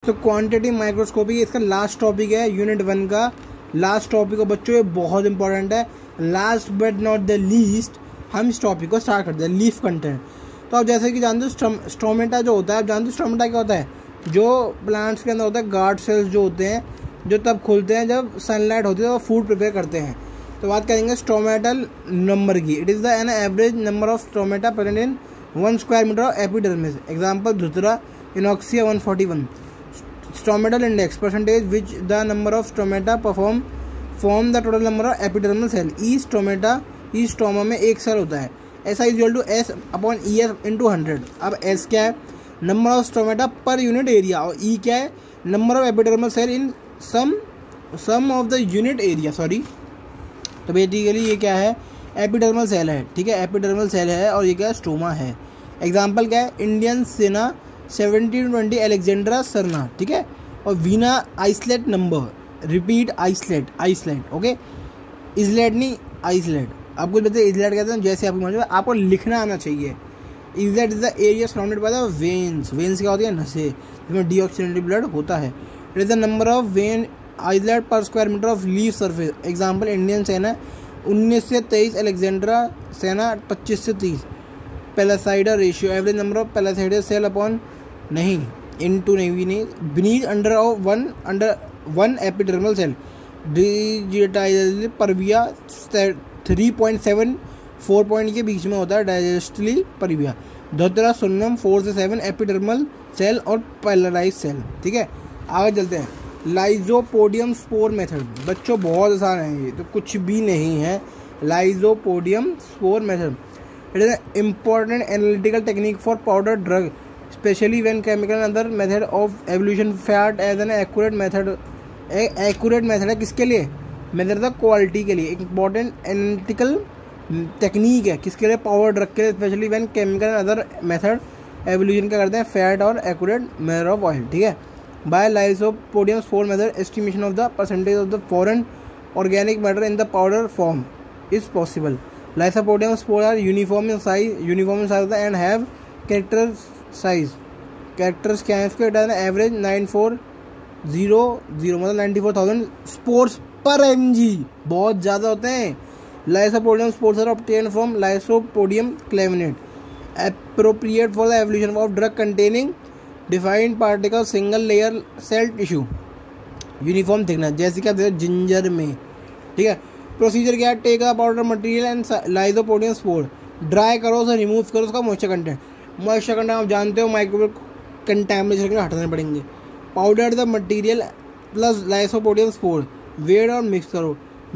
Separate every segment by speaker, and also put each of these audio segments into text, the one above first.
Speaker 1: तो quantity microscopy इसका last topic है यूनिट 1 का लास्ट टॉपिक है बच्चों, ये बहुत इंपॉर्टेंट है। Last but not the least हम इस टॉपिक को स्टार्ट करते हैं, लीफ कंटेंट। तो आप जैसे कि जानते हो स्टोमेटा जो होता है, आप जानते हो स्टोमेटा क्या होता है? जो प्लांट्स के अंदर होता है गार्ड सेल्स जो होते हैं, जो तब खुलते हैं जब सनलाइट होती है, वो फूड प्रिपेयर करते हैं। तो बात करेंगे स्टोमेटल नंबर की। It is the an average number of stomata present in 1 square metre of epidermis. Example धुतरा इनॉक्सिया 141। Stomatal index percentage which the number of stomata form the total number of epidermal cell. E stoma में एक cell होता है। S I equal to S upon E S into 100। अब S क्या है? Number of stomata per unit area, और ई क्या है? Number of epidermal cell in some of the unit area. Sorry, तो बेसिकली ये क्या है? एपिडर्मल सेल है, ठीक है, एपिडर्मल सेल है, और ये क्या है? स्टोमा है। एग्जाम्पल क्या है? इंडियन सेना 1720 एलेक्जेंड्रा सरना, ठीक है, और vein islet number, repeat islet, okay, islet नहीं आइसलेट। आपको बताइए इजलेट कहते हैं, जैसे आपको समझ आपको लिखना आना चाहिए। Islet is the area surrounded by the veins. Veins क्या होती है? नसें, जिसमें डीऑक्सीजनेटेड ब्लड होता है। It is the number of vein islet per square metre of leaf surface. Example Indian senna 19 से 23, एलेक्जेंड्रा सेना 25 से 30। Palisade ratio, average number of palisade cell upon नहीं इनटू नहीं beneath under of one epidermal cell. Digitalis purpurea 3.7 4 point के बीच में होता है। डाइजेस्टली परविया धोतरा सुन्नम 4 से 7 epidermal cell और पैरालाइज सेल, ठीक है। आगे चलते हैं। लाइजोपोडियम स्पोर मेथड बच्चों बहुत आसान है, ये तो कुछ भी नहीं है। Lycopodium spore method it is an important analytical technique for powder drug specially when chemical and other method of evolution fat as an accurate method है। किसके लिए? मेथड द क्वालिटी के लिए। इम्पॉर्टेंट एनालिटिकल टेक्निक है किसके लिए? Powder drug के लिए, specially when chemical and other method evolution क्या करते हैं? फैट और एक्यूरेट मेथड ऑफ ऑयल, ठीक है। By lycopodium spore method estimation of the percentage of the foreign organic matter in the powder form is possible. Lycopodium spore are uniform in size and have character size. Characters क्या है इसके? Average 9400 मतलब 94,000 spores पर mg, बहुत ज़्यादा होते हैं। Lycopodium spores are obtain from lycopodium clavatum appropriate for the evolution of drug containing defined particle single layer cell tissue uniform thickness, जैसे कि आप देखो जिंजर में, ठीक है। प्रोसीजर क्या है? Take a powder material and lycopodium spore, dry करो उसे, रिमूव करो उसका मॉइस्चर कंटेंट आप जानते हो माइक्रोवेव कंटैमिनेशन के हटाने पड़ेंगे। Powder the material plus lycopodium spore, weight और मिक्स करो।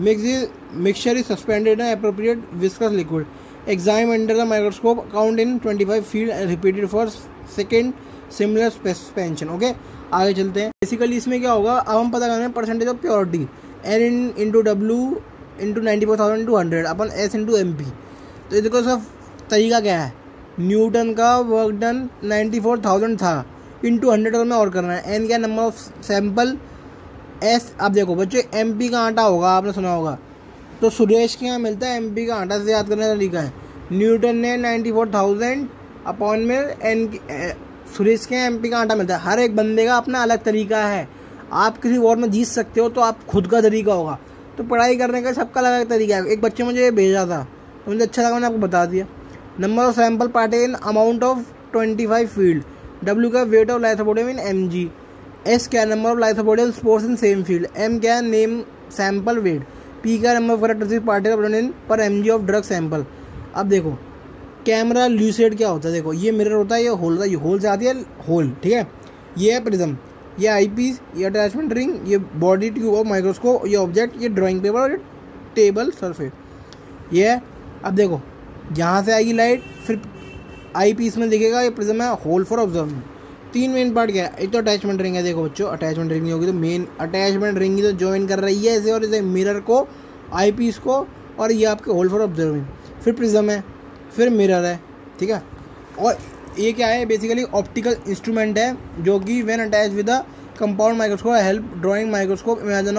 Speaker 1: Mixture is suspended in appropriate viscous liquid. Examine under the microscope, count in 25 field and repeated for second similar suspension, okay. आगे चलते हैं। Basically इसमें क्या होगा? अब हम पता करेंगे percentage of purity N into W into 94,000 into 100 upon S into MP। तो देखो सब तरीका क्या है? न्यूटन का वर्क डन 94,000 था, इंटू 100 में और करना है। एन क्या? Number of sample. एस अब देखो बच्चों MP का आटा होगा, आपने सुना होगा, तो सुरेश के यहाँ मिलता है MP का आटा से याद करने का तरीका है। न्यूटन ने 94,000 अपॉन में एन सुरेश के यहाँ MP का आटा मिलता है। हर एक बंदे का अपना अलग तरीका है। आप किसी वॉर में जीत सकते हो तो आप खुद का तरीका होगा, तो पढ़ाई करने का सबका अलग तरीका है। एक बच्चे मुझे भेजा था तो मुझे अच्छा लगा, मैंने आपको बता दिया। Number of sample particle in amount of 25 field. W का weight of lycopodium in mg। S क्या? Number of lycopodium spores in same field. M क्या? Name sample weight. P का? Number of characteristic particle in per mg of drug sample. अब देखो camera ल्यूसेड क्या होता है? देखो ये मिरर होता है, ये होल होता है, ये होल से आती है होल, ठीक है। ये है प्रिज्म, ये आईपीस, ये अटैचमेंट रिंग, ये बॉडी ट्यूब ऑफ माइक्रोस्कोप, ये ऑब्जेक्ट, ये ड्राइंग पेपर और ये टेबल सरफेस, ये है। अब देखो यहाँ से आएगी लाइट, फिर आई पीस में दिखेगा, ये प्रिज्म है, hole for observement. 3 main part क्या है? एक तो अटैचमेंट रिंग है, देखो बच्चों अटैचमेंट रिंग नहीं होगी तो मेन अटैचमेंट रिंग ही तो ज्वाइन कर रही है इसे और इसे मिरर को, आई पीस को, और ये आपके होल फॉर ऑब्जर्विंग। फिर प्रिज्म है, फिर मिरर है, ठीक है। और ये क्या है? बेसिकली ऑप्टिकल इंस्ट्रूमेंट है जो कि when attach with a compound microscope help drawing microscope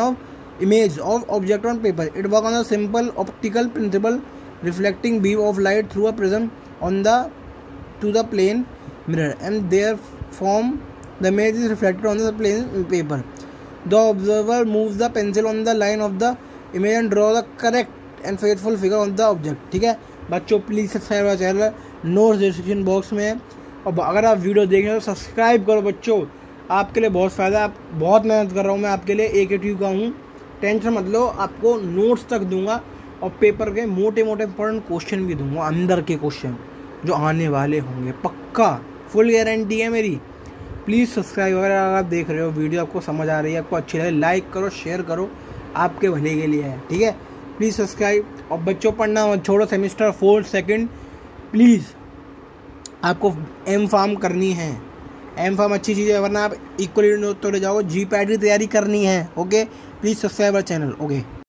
Speaker 1: image of object on paper. It work on a simple optical principle reflecting beam of light through a prism on the to the plane mirror and there form the image is reflected on the plane paper. The observer moves the pencil on the line of the image and draw the correct and faithful figure on the object. ठीक है बच्चों, please subscribe मेरा चैनल, notes description box में है. और अगर आप वीडियो देख रहे हो तो सब्सक्राइब करो बच्चों, आपके लिए बहुत फ़ायदा है. आप बहुत मेहनत कर रहा हूँ मैं आपके लिए, AKTU का हूँ, टेंशन मत लो. आपको नोट्स तक दूंगा और पेपर के मोटे मोटे इंपॉर्टेंट क्वेश्चन भी दूंगा, अंदर के क्वेश्चन जो आने वाले होंगे, पक्का फुल गारंटी है मेरी. Please subscribe. अगर आप देख रहे हो वीडियो, आपको समझ आ रही है, आपको अच्छी लगे, लाइक करो, शेयर करो, आपके भले के लिए है. ठीक है, प्लीज़ सब्सक्राइब. और बच्चों पढ़ना मत छोड़ो. सेमेस्टर 4 सेकंड प्लीज़ आपको M.Pharm करनी है. M.Pharm अच्छी चीज़ है, वरना आप इक्वली तो ले जाओ. GPAT की तैयारी करनी है. Okay, please subscribe our channel. Okay.